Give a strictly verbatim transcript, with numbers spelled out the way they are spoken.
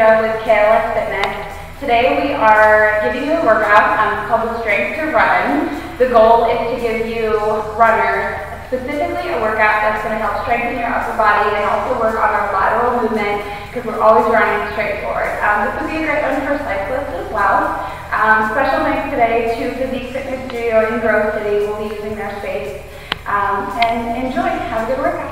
Kendra with K L S Fitness. Today we are giving you a workout um, called the Strength to Run. The goal is to give you runners specifically a workout that's going to help strengthen your upper body and also work on our lateral movement because we're always running straight forward. Um, this would be a great one for cyclists as well. Um, special thanks today to Physique Fitness Studio in Grove City. We'll be using their space. Um, and enjoy. Have a good workout.